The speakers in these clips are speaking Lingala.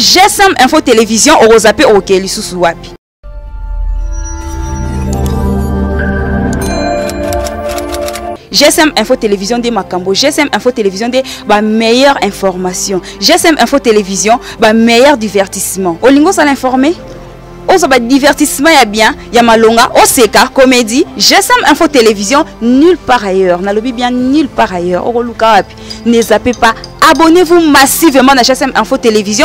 GSM Info Télévision au Rosapé au Keli Susuwapi. GSM Info Télévision des Makambo, GSM Info Télévision des meilleures informations, GSM Info Télévision meilleur divertissement. Olingo ça l'informer? Ozo divertissement ya bien, ya malonga, oseka, comédie, GSM Info Télévision nulle part ailleurs. Nalobi bien nulle part ailleurs. Oroluka wapi. Ne zappez pas. Abonnez-vous massivement à GSM Info Télévision.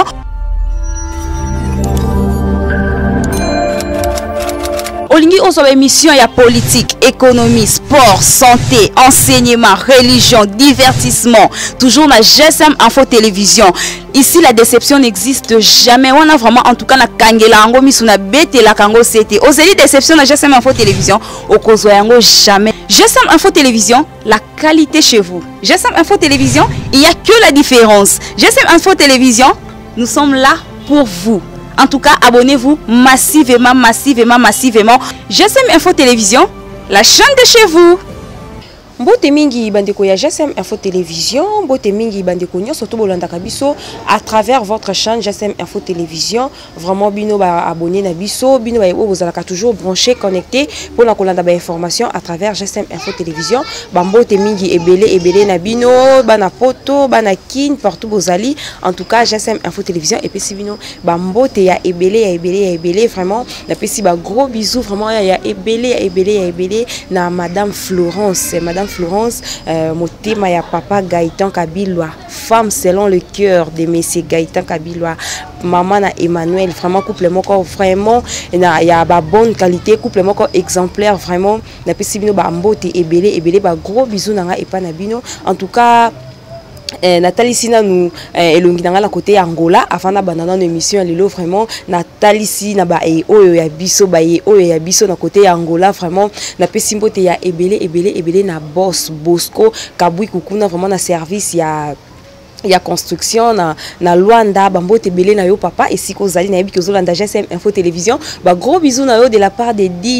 Olingi ozo émission ya politique, économie, sport, santé, enseignement, religion, divertissement. Toujours na GSM Info Télévision. Ici la déception n'existe jamais. On a vraiment en tout cas na kangela ango misuna bete la kango c'était. Ozeli déception na GSM Info Télévision. Okozo yango jamais. GSM Info Télévision, la qualité chez vous. GSM Info Télévision, il n'y a que la différence. GSM Info Télévision, nous sommes là pour vous. En tout cas, abonnez-vous massivement, massivement, massivement. GSM Info Télévision, la chaîne de chez vous. Mbote mingi bandeko ya GSM Info Télévision, mbote mingi bandeko nyo surtout bolanda kabiso à travers votre chaîne GSM Info Télévision. Vraiment bino ba abonné na biso, bino ba bozalaka toujours branché connecté pour na kolanda ba information à travers GSM Info Télévision. Ba mbote mingi ebele na bino, bana poto, bana kin partout bozali. En tout cas GSM Info Télévision et puis si bino ba mbote ya ebele vraiment na pesi ba gros bisous vraiment ya ebele na Madame Florence, motema ya papa Gaëtan Kabilwa, femme selon le cœur de monsieur Gaëtan Kabilwa, maman na Emmanuel, vraiment couple moko vraiment na ya ba bonne qualité, couple moko exemplaire vraiment na pesi bino ba mbote ebele ba gros bisous nanga epa na bino. En tout cas Nathalie Sina nous elongi nanga la côté Angola afana banana émission lelo vraiment Nathalie Sina ba oyo ya biso na côté Angola vraiment na pesimbote ya ebele na boss Bosco Kabui Kukuna vraiment na service ya construction na Luanda bambote belé na yo papa et si kozali na yebi kozolanda GSM Info Télévision ba gros bisous na yo de la part de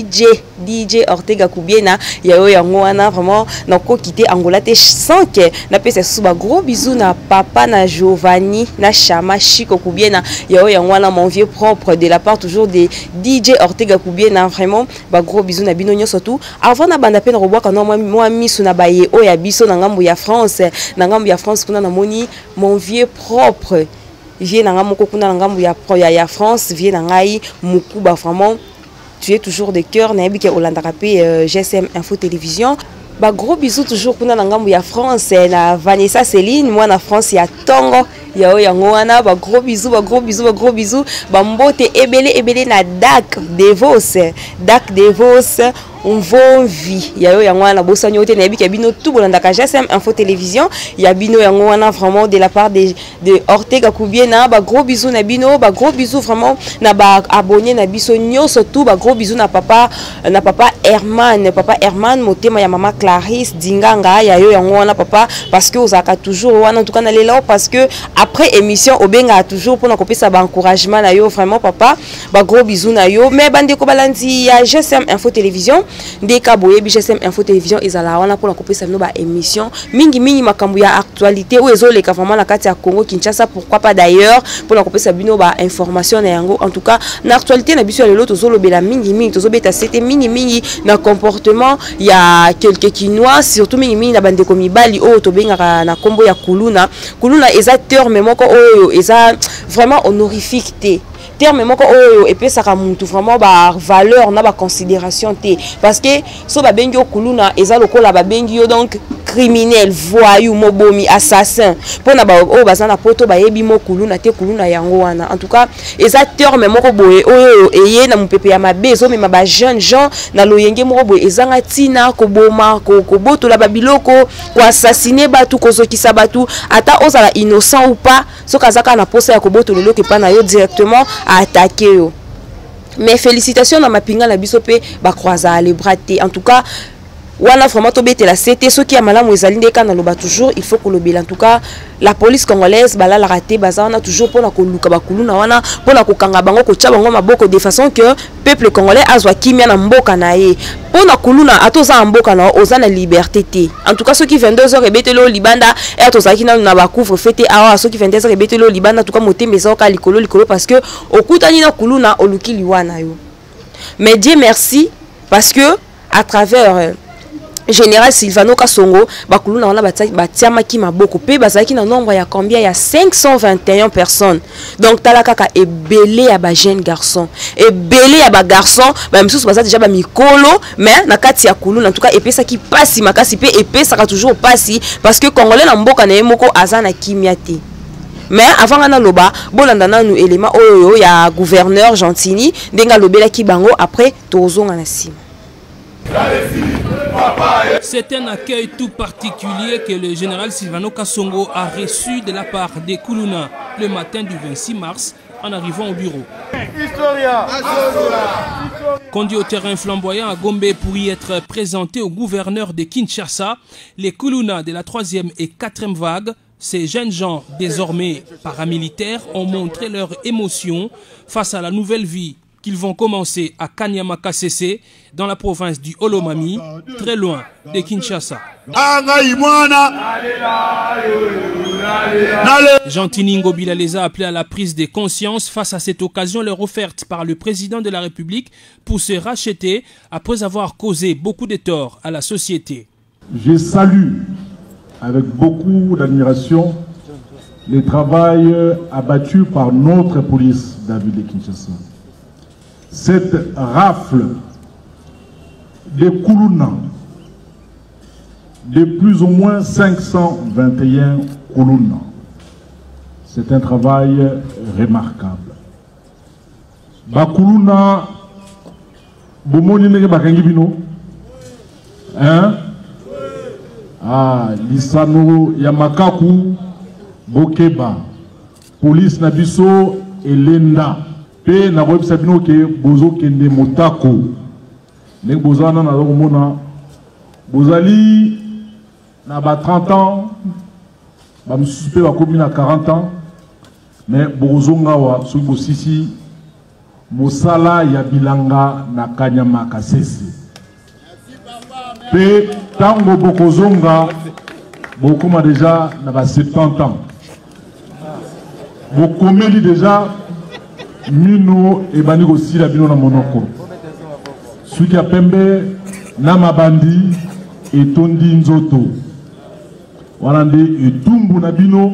DJ Ortega Kubiena ya yo yango wana vraiment na ko quitter Angola te sans que na pesa sous ba gros bisous na papa na Giovanni na Chama Chico Kubiena ya yo yango wana mon vieux propre de la part toujours de DJ Ortega Kubiena vraiment ba gros bisous na bino nyo surtout avant na banda pena robwa kana moi misu na baye o ya biso na ngambo ya France kuna na moni mon vieux propre vient na ngamoko kuna na ngambo ya France vient na ngai mukuba vraiment tu es toujours de cœur na yebike Olanda Kapé GSM Info Télévision. Ba gros bisous toujours kuna na ngambo ya France na Vanessa Céline moi na France ya Tongo yao yango wana ba gros bisous ba mbote ebele na Dak Devos on va vie yao yango wana bosanyo te na yebike bino tout bolanda ka GSM Info Télévision ya bino yango wana vraiment de la part de Ortega Kubiena ba gros bisous na bino ba gros bisous vraiment na ba abonné na biso nyoso tout ba gros bisous na papa Herman motema ya mama Clarisse Dinganga ya yo yango wana papa parce que ozaka toujours wana en tout cas na lelo parce que après émission obenga toujours pour na kopesa ba encouragement na yo vraiment papa ba gros bisous na yo mais bande ko balandi ya GSM Info Télévision ndeka boye GSM Info Télévision ezala wana pour na kopesa no ba émission mingi makambu ya actualité ou ezoleka vraiment na kati ya Congo Kinshasa pourquoi pas d'ailleurs pour na kopesa bino ba information na yango en tout cas na actualité na biso ya lelo tozolobela mingi tozobeta c'était mingi na comportement ya quelques Kinois surtout mingi na bande ko mibali o tobenga na kombo ya kuluna eza terme moko oyo eza vraiment honorifique te terme moko oyo epesaka muntu vraiment ba valeur na ba considération te parce que so ba bengi okuluna eza lokola ba bengi yo donc criminel voyou mobomi assassin pona ba o bazana poto ba yebi mokuluna te kuluna yango wana en tout cas eza terme moko boye oyo eye na mupepe ya mabe zo mema ba jeune gens na loyenge moko boye ezanga tina ko boma ko botola ba biloko ko assassiner batu ko zokisa batu ata ozala innocent ou pas so kazaka na posa ya ko botola loke pa na yo directement à attaquer. Mais félicitations à ma pinga la bisope ba croisa les braté. En tout cas wana vraiment tobete la CT ceux qui a malamu ezali ndeka na loba toujours il faut que lobela en tout cas la police congolaise bala la raté bazana toujours pour na koluka bakuluna wana pour na kokanga bango ko tcha bango maboko de façon que peuple congolais azwa kimia na mboka na ye pour na kuluna atoza mboka na oza na liberté té en tout cas ceux qui 22h ebetelo libanda et atozaki na ba couvre fête awa ceux qui 22h ebetelo libanda en tout cas motembe za ka likolo parce que okutani na kuluna oluki liwana yo mais Dieu merci parce que à travers Général Silvano Kasongo, bakuluna wana batiama ki maboko pe bazaki na nombre ya combien ya 521 personnes. Donc talakaka ebelé ya ba jeune garçon, ebelé ya ba garçon, ba misusu baza déjà ba mikolo, mais na kati ya kuluna en tout cas epesa ki pasi makasi pe epesa ka toujours pasi parce que congolais na mboka na yemoko azana kimiate. Mais avant na loba bolanda na nu élément oyo ya gouverneur Gentini ndenga lobela ki bango après tozonga na sima. C'est un accueil tout particulier que le général Silvano Kasongo a reçu de la part des Kuluna le matin du 26 mars en arrivant au bureau. Conduit au terrain flamboyant à Gombe pour y être présenté au gouverneur de Kinshasa, les Kuluna de la 3e et 4e vague, ces jeunes gens désormais paramilitaires, ont montré leur émotion face à la nouvelle vie qu'ils vont commencer à Kanyama-Kasese, dans la province du Olomami, très loin de Kinshasa. Gentini Ngobila les a appelés à la prise de conscience face à cette occasion leur offerte par le président de la République pour se racheter après avoir causé beaucoup de torts à la société. Je salue avec beaucoup d'admiration le travail abattu par notre police de la ville de Kinshasa. Cette rafle de Kuluna, de plus ou moins 521 Kuluna, c'est un travail remarquable. Bakuluna, bomoni nenge bakangi bino, hein? Ah, lisano yamakaku, bokeba, police nabiso elenda. Pe na web sabino ke bozo kende motako nek bozana na mona bozali na ba 30 ans ba msupe ba komi na 40 ans mais bozonga wa so bosisi mosala ya bilanga na Kanyama-Kasese pe tango bokozonga bokoma déjà na ba 70 ans bokomeli déjà Mino et Baniko aussi la bino na monoko. Celui qui a pembe na mabandi et tondi nzoto. Walande et tumbu na bino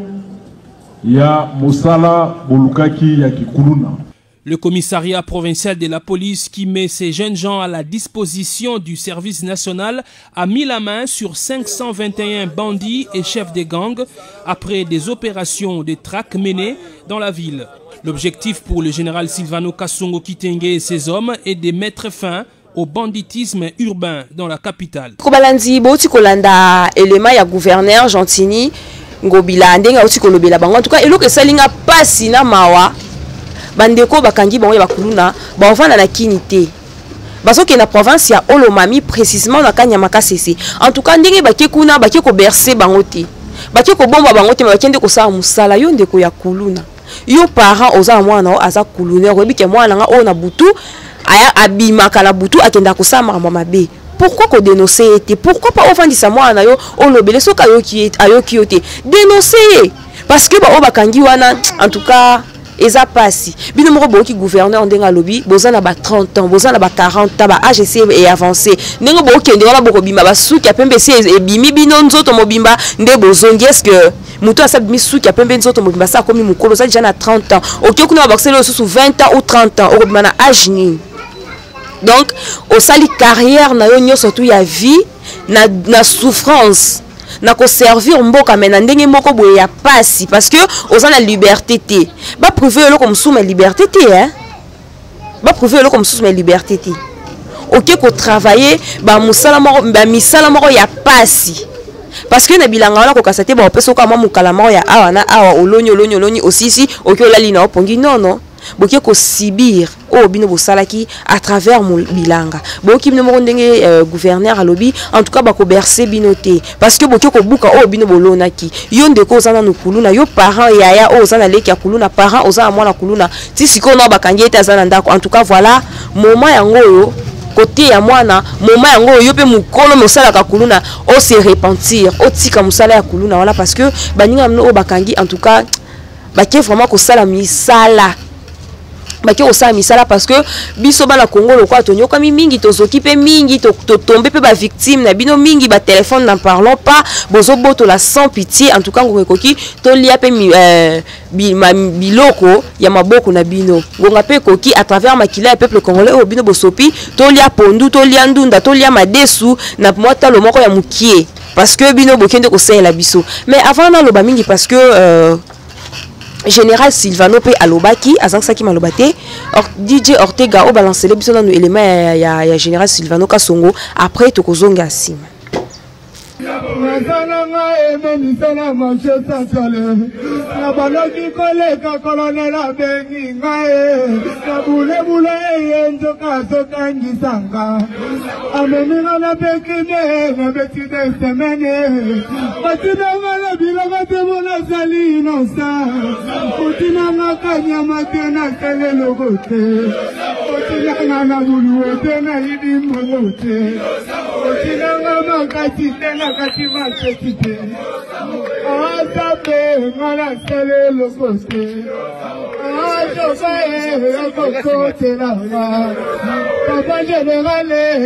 ya mosala bolukaki ya kikuluna. Le commissariat provincial de la police qui met ces jeunes gens à la disposition du service national a mis la main sur 521 bandits et chefs de gang après des opérations de traque menées dans la ville. L'objectif pour le général Silvano Kasongo Kitenge et ses hommes est de mettre fin au banditisme urbain dans la capitale. Kobalandi boti kolanda élément ya gouverneur Gentini Ngobila ndenga uti kolobela bango en tout cas eloko esalinga pasi na mawa bandeko bakangi bango ya bakuluna bavanda na kinité baso ke na province ya Olomami précisément na Kanyama-Kasese en tout cas ndenge bakie kuna bakie ko bercer bango te bakie ko bomba bango te bakende ko sa musala yo ndeko ya kuluna yo parent oza mwana aza kuluna rebi ke mwana nga o na butu aya abimaka la butu akenda ko sa mama mabe. Pourquoi qu'on dénoncer? Pourquoi pas offendre mwana yo olobele soka yo ki ayoki yo te dénoncer parce que ba obakangi wana en tout cas eza pasi bino moko boki gouverneur ndenga lobi bozana ba 30 ans bozana ba 40 ans ba AGC et avancé ndenga bokende wana boko bimba basuki ya pembe se ebimi bino nzoto mobimba nde bozongi est-ce que muto asa misuki ya pembe nzoto mobimba sa komi mukolo sa déjà na 30 ans OK kuna ba boxer sous 20 ans ou 30 ans okobima na âge ni. Donc au sali carrière na yo nyo surtout ya vie na souffrance na ko servir mboka mena ndenge moko boye ya pasi parce que oza na liberté té ba prouver le comme sous ma liberté té hein ba prouver le comme sous ma liberté té OK ko travailler ba musala moko ba misala moko ya pasi parce que na bilanga wana ko kasate ba peso ka mwa mukala moko ya awa na awa olonyo aussi si OK olali na opongi non boke ko sibir o bino bosalaki à travers bilanga boki bino mo ndenge gouverneur à lobby en tout cas ba ko bercer binoté parce que boke ko buka o bino bolonaki yo ndeko ozana no kuluna yo parent yaya o ozana leki ya kuluna parent ozana mwana kuluna ti siko na bakangi eta zana ndako en tout cas voilà moment yango yo côté ya mwana moment yango yo pe mukolo mosala ka kuluna o se repentir o tika musala ya kuluna voilà parce que baninga mno o bakangi en tout cas baké vraiment ko sala misala baki osala misala parce que biso bana Congo lokwa tonyoka mingi tozokipe mingi to tomber pe ba victime na bino mingi ba téléphone n'en parlons pas bozo boto la sans pitié en tout cas ngokoki to lia pe biloko ya maboko na bino ngonga pe koki à travers makila ya peuple congolais o bino bosopi to lia pondu to lia ndunda to lia madesu na mota lo moko ya mukie parce que bino bokende ko sala biso mais avant na loba mingi parce que Général Silvano pe alobaki azangsaki malobate DJ Ortega o balancer les biso na no élément ya Général Silvano Kasongo après tokozonga sima Papa général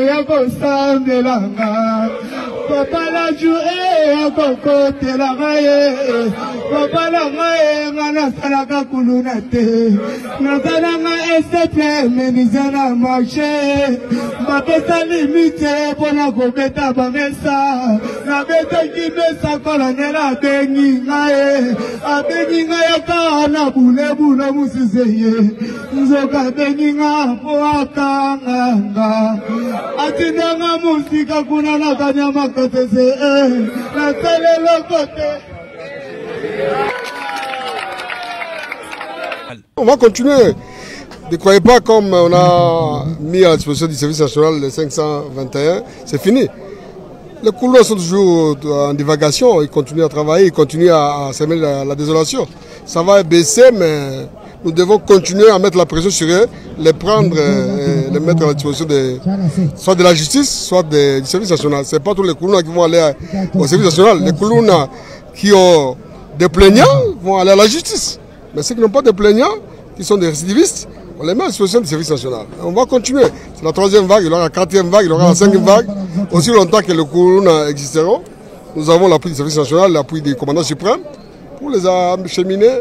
Papa la joué à côté la raye Papa la raye ngana salaka kulunate Natana nga esteple menizana marché Mapesa limite pona kobeta bamesa Na beta kibesa kolonela bengi ngae Abengi ngae kana bule bule musizeye Nzoka bengi nga poaka nga Atinda nga musika kuna na kanyama On va continuer. Ne croyez pas comme on a mis à disposition du service national les 521, c'est fini. Les couleurs sont toujours en divagation, ils continuent à travailler, ils continuent à semer la désolation. Ça va baisser, mais nous devons continuer à mettre la pression sur eux, les prendre et les mettre à la disposition soit de la justice, soit du service national. Ce n'est pas tous les Koulouna qui vont aller au service national. Les Koulouna qui ont des plaignants vont aller à la justice. Mais ceux qui n'ont pas de plaignants, qui sont des récidivistes, on les met à la disposition du service national. On va continuer. C'est la 3e vague, il y aura la 4e vague, il y aura la 5e vague. Aussi longtemps que les Koulouna existeront, nous avons l'appui du service national, l'appui du commandant suprême pour les acheminer.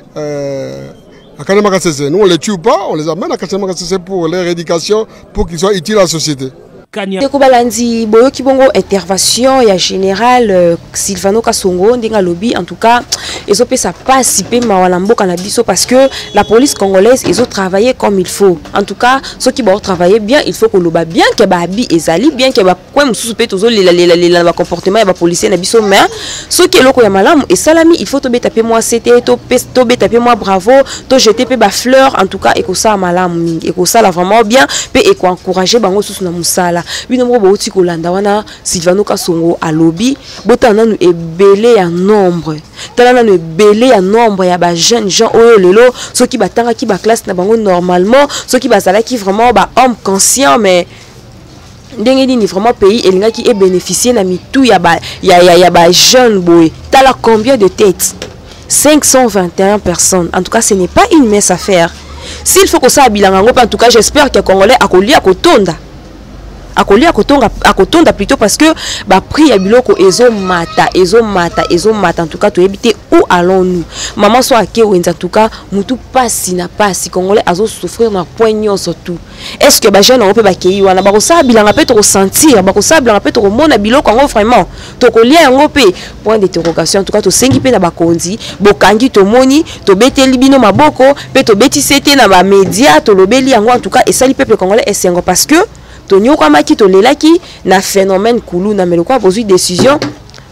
Nous on ne les tue pas, on les amène à Kanema Kassese pour leur éducation, pour qu'ils soient utiles à la société. Balandi boyoki bongo intervention ya général Silvano Kasongo ndenga lobby en tout cas ils ont fait ça participer mawala mboka na biso parce que la police congolaise ils ont travaillé comme il faut en tout cas ceux qui vont travailler bien il faut que loba bien que ba abi ezali bien que ba kwa mususu pe tozo la comportement ya ba policier na biso mais ceux qui loko ya malamu et salami il faut to betaper moi c'était to betaper moi bravo to jeter pe ba fleur en tout cas et ko ça malamu et ko ça la vraiment bien pe et ko encourager bango susu na musala bino mo bauti kolanda wana Silvano Kasongo à lobby botana nu ebele ya nombre tala nu ebele ya nombre ya ba jeunes gens oyo lelo ceux qui batanga ki ba classe na bango normalement ceux qui bazala qui vraiment ba homme conscient mais ndenge ni vraiment pays elinga qui est bénéficier na mitu ya ba jeune boy tala combien de têtes 521 personnes en tout cas ce n'est pas une mince affaire s'il faut que ça bilanga ngo en tout cas j'espère que congolais akolia kotonda akolia kotonda plutôt parce que ba prix ya biloko ezo mata en tout cas to éviter où allons-nous maman so ake wenza en tout cas mutu pasi na pasi congolais azo souffrir na point nyonso tout est-ce que ba jeune on peut ba kei wana ba ko sa bilanga pe to ressentir ba ko sa bilanga pe to mona biloko ngo vraiment to kolia ngo pe point d'interrogation en tout cas to sengi pe na ba konzi bokangi to moni to beteli bino maboko pe to beti sete na ba média to lobeli yango en tout cas et sali peuple congolais esengo parce que Tonio Kamaki to lelaki na phénomène Koulouna mais le quoi pose une décision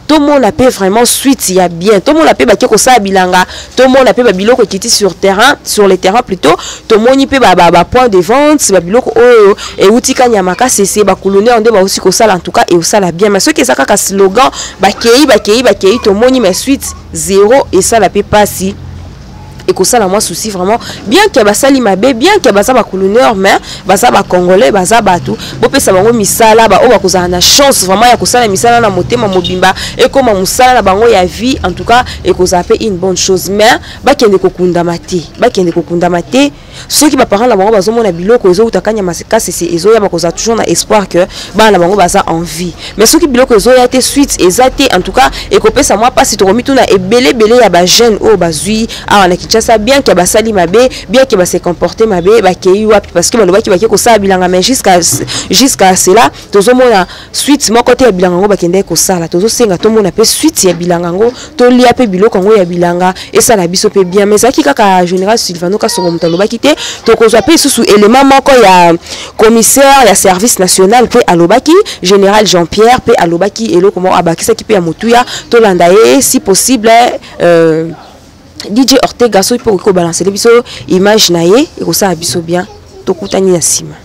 tout le monde a fait vraiment suite, il y a bien. Tout le monde a fait que ça bilanga. Tout le monde a fait biloko qui était sur terrain, sur les terrains plutôt. Tout le monde a fait point de vente, biloko et outika nyamaka c'est ba colonel on doit aussi que ça en tout cas et ça la bien. Mais ce qui ça ka slogan bakei tout le monde mais suite zéro et ça la peut pas si. Et que ça la moi souci vraiment bien que basali mabe bien que basa ba colonel mais basa ba congolais basa batu bo pesa bango misala ba o ba kozana na chance vraiment ya kosala misala na motema mobimba et comme musala na bango ya vie en tout cas et que ça fait une bonne chose mais ba kende kokunda mate ceux qui ba parents la bango bazo mona biloko ezo utakanya masika c'est ezo ya ba koza toujours na espoir que ba la bango basa en vie mais ceux qui biloko ezo ya te suite ezate en tout cas et que pesa moi pas si to komi tuna ebele ya ba jeune o bazui a na ça bien que basali mabe bien que se comporter mabe ba kei wapi parce que baloba ki ba ko ça bilanga mais jusqu'à cela tozo mona suite mon côté ya bilanga ngo ba kende ko sala tozo senga to mona pe suite ya bilanga ngo to lia pe biloko ngo ya bilanga et ça la biso pe bien mais ça ki kaka général Sylvano ka songo mutaloba kité to ko pe sous élément moko ya commissaire ya service national pe alobaki général Jean-Pierre pe alobaki eloko mo abakisa ki pe ya mutuya to landa si possible DJ Ortega so pour balancer biso image naie et ko ça biso bien to kutani na sima.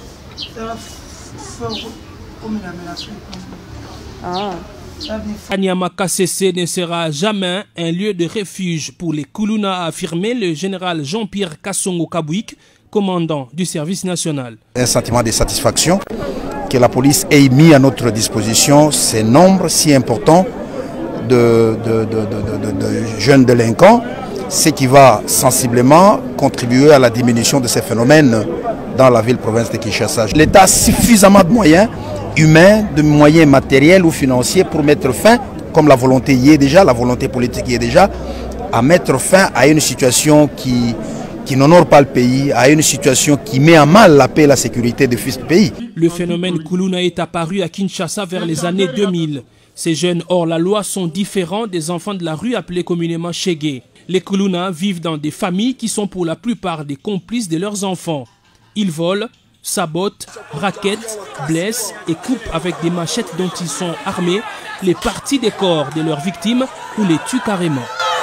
Kanyama KCC ne sera jamais un lieu de refuge pour les Kuluna, a affirmé le général Jean-Pierre Kassongo Kabouik, commandant du service national. Un sentiment de satisfaction que la police ait mis à notre disposition ce nombre si important de jeunes délinquants, ce qui va sensiblement contribuer à la diminution de ces phénomènes dans la ville-province de Kinshasa. L'État a suffisamment de moyens humains, de moyens matériels ou financiers pour mettre fin, comme la volonté y est déjà, la volonté politique y est déjà, à mettre fin à une situation qui n'honore pas le pays, à une situation qui met à mal la paix et la sécurité du fils du pays. Le phénomène Kuluna est apparu à Kinshasa vers les années 2000. Ces jeunes hors la loi sont différents des enfants de la rue appelés communément Chégué. Les Kuluna vivent dans des familles qui sont pour la plupart des complices de leurs enfants. Ils volent, sabotent, raquettent, blessent et coupent avec des machettes dont ils sont armés les parties des corps de leurs victimes ou les tuent carrément.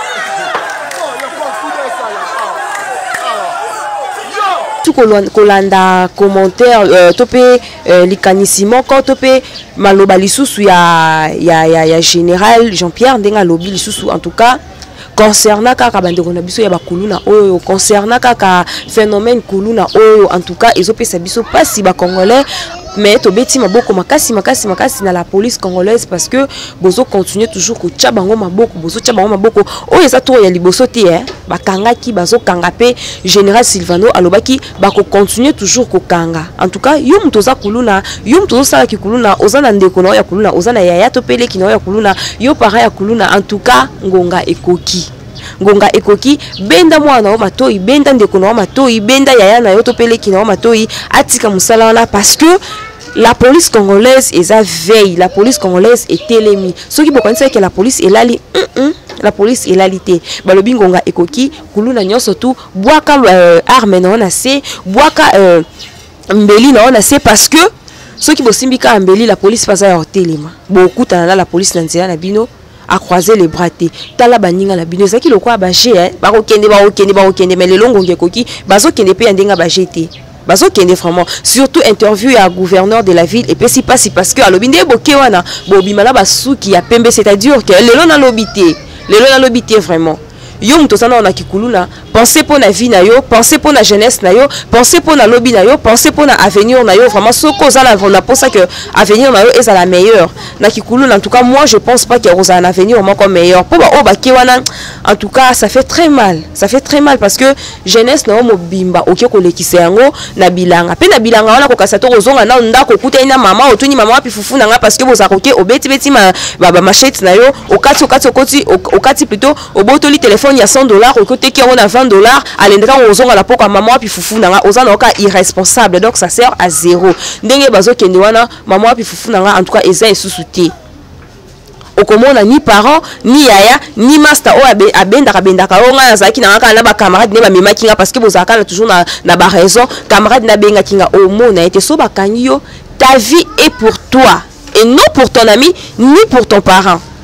Kolanda commentaire topé likanissimo quand topé maloba lisusu ya général Jean-Pierre ndenga lobi lisusu en tout cas concernant kaka bandeko na biso ya bakuluna oyo concernant kaka phénomène kuluna oyo en tout cas ezopesa biso pasi ba congolais mais tobeti maboko makasi na la police congolaise parce que bozo continuer toujours ko tcha bango maboko bozo tcha bango maboko oyo eza to ya liboso te bakangaki bazo kanga pe général Sylvano alobaki bako continuer toujours ko kanga en tout cas yo mtoza kuluna yo mtozo sala ki kuluna ozana ndeko na ya kuluna ozana yaya to pele ki na ya kuluna yo para ya kuluna en tout cas ngonga ekoki benda mwana wa matoi benda ndeko na wa matoi benda yaya na yo to pele ki na wa matoi atika musala wana parce que la police congolaise est à veille, la police congolaise est télémi. Ceux qui pensent que la police est là, la police est là l'ité. Balobi ngonga ekoki kuluna nyonso tout boaka arme na ona se boaka mbeli na ona se parce que ceux qui bosimbika mbeli la police pas à téléma. Beaucoup tana la police nanzela na bino à croiser les bras té tala baninga la bino ça qui le quoi baché ba okende mais le longo ngekoki bazo kende pe ndenga baché té bazo kende vraiment surtout interview à gouverneur de la ville et puis si parce que alobinde boké wana bobimala basuki ya pembe c'est-à-dire que lelo na lobité vraiment yo mutosana na kikuluna pensez pour la vie na yo pensez pour la jeunesse na yo pensez pour la lobby na yo pensez pour la avenir na yo vraiment ce cause là on a pour ça que avenir na yo est la meilleure na kikuluna en tout cas moi je pense pas qu'il y aura un avenir encore meilleur pour ba obakiwana en tout cas ça fait très mal parce que jeunesse na mobimba oké ko lekisa yango na bilanga pe na bilanga wana ko kasa to kozonga na ndako kuta ina mama otuni mama wapi fufu nanga parce que bozakoke obeti baba machette na yo okati plutôt obotoli téléphone il y a $100 au côté qui on a $20 à l'endroit où on a la poka maman puis fufu nanga ozana oka irresponsable donc ça sert à zéro ndenge bazo kende wana maman puis fufu nanga en tout cas eza esusuté okomona ni parents ni yaya ni master o abendaka o nga zaki na kaka na ba camarade ne ba mema kinga parce que bozaka toujours na ba raison camarade na benga kinga o mona été so bakangi yo ta vie est pour toi et non pour ton ami ni pour ton parent.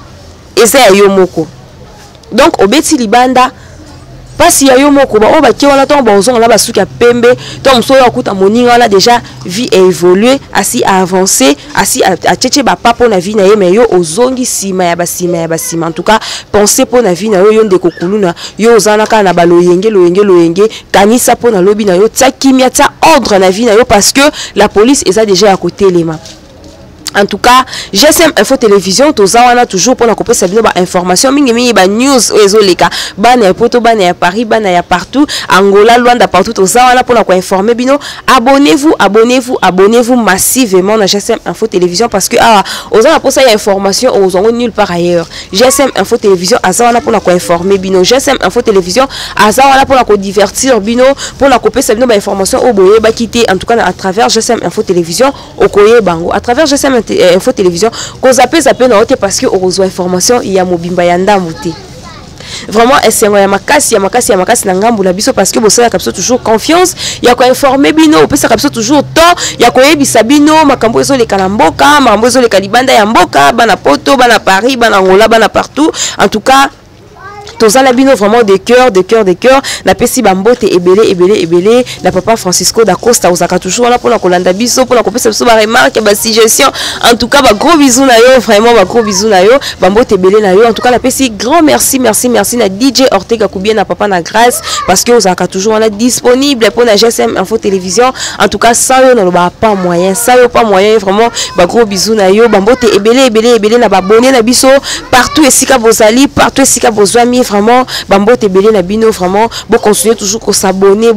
eza ya yo moko. Donc obeti libanda pasi ya yo moko ba o ba ki wana to ba ozonga na ba suki ya pembe to mso yo akuta moninga wana déjà vie a évolué asi a avancé asi a tchétché ba papo na vie na ye mais yo ozongi sima ya basima en tout cas penser pour na vie na yo ndeko kuluna yo ozana ka na ba loyenge kanisa pour na lobi na yo tsa kimia tsa ordre na vie na yo parce que la police eza déjà à côté les mains. En tout cas, GSM Info Télévision, tozawana toujours pour la couper sa bino ba information mingi ba news ezoleka bana ya poto bana ya Paris bana ya partout Angola Luanda partout tozawana pour la ko informer bino. Abonnez-vous massivement na GSM Info Télévision parce que ozana pour ça y a information ozongo nulle part ailleurs. GSM Info Télévision azawana pour la ko informer bino. GSM Info Télévision azawana pour la ko divertir bino pour la couper sa bino ba information au boye ba quitter en tout cas à travers GSM Info Télévision okoye bango à travers GSM Info Télévision qu'on zappe na ote parce que on reçoit information il y a mobimba ya ndambuté vraiment esengo ya makasi na ngambu na biso parce que bosa ya kapso toujours confiance ya ko informer bino pesa kapso toujours temps ya ko yebisa bino makambo ezo leka na mboka makambo ezo leka libanda ya mboka bana poto bana Paris bana Angola bana partout en tout cas tozala bino vraiment de cœur na pesi bambote ebele na papa Francisco da Costa ozaka toujours là pour la kolanda biso pour la kopesa biso ba remarque ba suggestion en tout cas ba gros bisous na yo vraiment ba gros bisous na yo bambote ebele na yo en tout cas la pesi grand merci na DJ Ortega Koubien na papa na grâce parce que ozaka toujours là disponible pour la GSM Info Télévision en tout cas ça yo na lo ba pas moyen vraiment ba gros bisous na yo bambote ebele na ba bonne na biso partout esika bozali partout esika bozwami vraiment bambote belé na bino vraiment bon continuer toujours qu'on s'abonner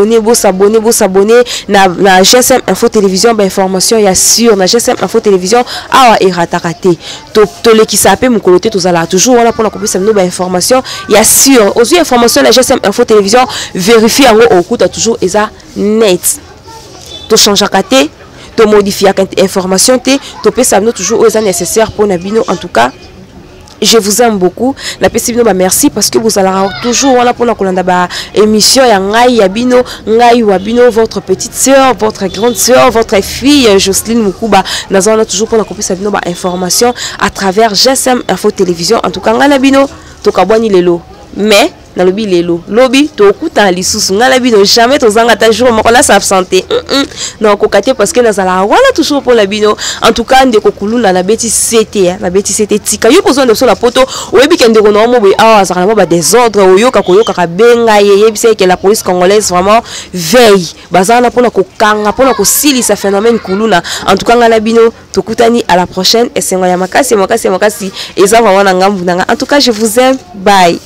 na GSM Info Télévision ba information ya sûr na GSM Info Télévision awa eratakate to lekisa pe mukolote tozala toujours wala pour la kopesa no ba information ya sûr aux information na GSM Info Télévision vérifier yango okuta toujours eza net to changer kate to modifier information te to pesa no toujours eza nécessaire pour na bino en tout cas. Je vous aime beaucoup. La pesibino ba merci parce que vous allez toujours voilà pour la kolanda ba émission ya ngai ya bino ngai wa bino votre petite sœur, votre grande sœur, votre fille Jocelyne Mukuba. Nous allons toujours pour la kopesa bino ba information à travers GSM Info Télévision. En tout cas ngala bino to kabwani lelo. Mais na lobi lelo lobi to kuta lisusu ngala bino jamais to zanga ta jour moko la s'absenter non kokate parce que nazala wala toujours pour la bino en tout cas ndeko kulula na beti c'était tika yo besoin de so la poto oyebi kende ko no mo be azala ba désordre oyoka koyoka ka benga yebisa que la police congolaise vraiment veille bazana pour la kokanga pour la kosilisa phénomène kuluna en tout cas ngala bino to kutani à la prochaine et c'est ya makasi eza vraiment na ngambu nanga en tout cas je vous aime bye.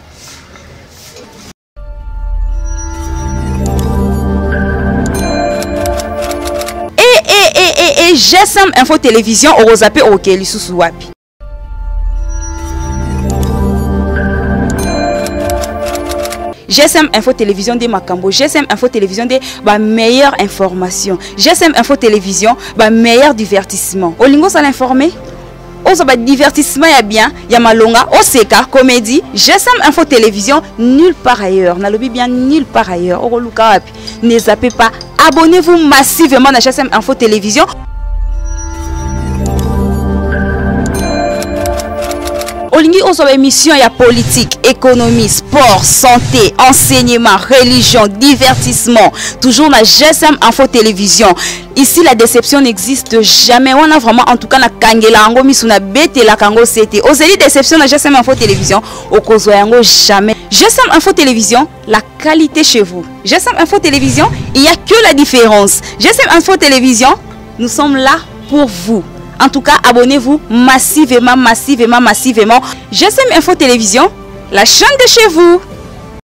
GSM Info Télévision au Rosapé au Keli Susuwapi. GSM Info Télévision de Makambo, GSM Info Télévision de ba meilleure information, GSM Info Télévision ba meilleur divertissement. Olingo ça l'informer? Ozo ba divertissement ya bien, ya malonga, oseka comédie, GSM Info Télévision nulle part ailleurs. Na lobi bien nulle part ailleurs. Oroluka wapi. Ne zappez pas. Abonnez-vous massivement à GSM Info Télévision. Olingi ozo émission ya politique, économie, sport, santé, enseignement, religion, divertissement. Toujours na GSM Info Télévision. Ici la déception n'existe jamais. On a vraiment en tout cas na kangela ango misuna bete la kango c'était. Ozeli déception na GSM Info Télévision. Okozo yango jamais. GSM Info Télévision, la qualité chez vous. GSM Info Télévision, il n'y a que la différence. GSM Info Télévision, nous sommes là pour vous. En tout cas, abonnez-vous massivement. GSM Info Télévision, la chaîne de chez vous.